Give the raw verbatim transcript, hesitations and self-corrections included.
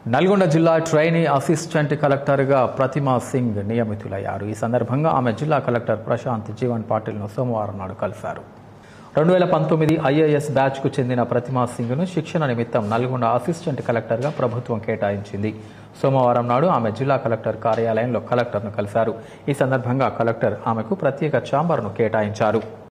నల్గొండ జిల్లా trainee assistant కలెక్టర్గా ప్రతిమా సింగ్ నియమితులయ్యారు. ఈ సందర్భంగా ఆమె జిల్లా కలెక్టర్ ప్రశాంత్ జీవన్ పాటిల్ను సోమవారం నాడు కలిశారు. రెండు వేల పంతొమ్మిది ఐఏఎస్ బ్యాచ్కు చెందిన ప్రతిమా సింగ్ను శిక్షణ నిమిత్తం నల్గొండ అసిస్టెంట్ కలెక్టర్గా ప్రభుత్వం కేటాయించింది. సోమవారం నాడు ఆమె జిల్లా కలెక్టర్ కార్యాలయంలో కలెక్టర్ను కలిశారు. ఈ సందర్భంగా కలెక్టర్ ఆమెకు ప్రత్యేక ఛాంబర్ను కేటాయించారు.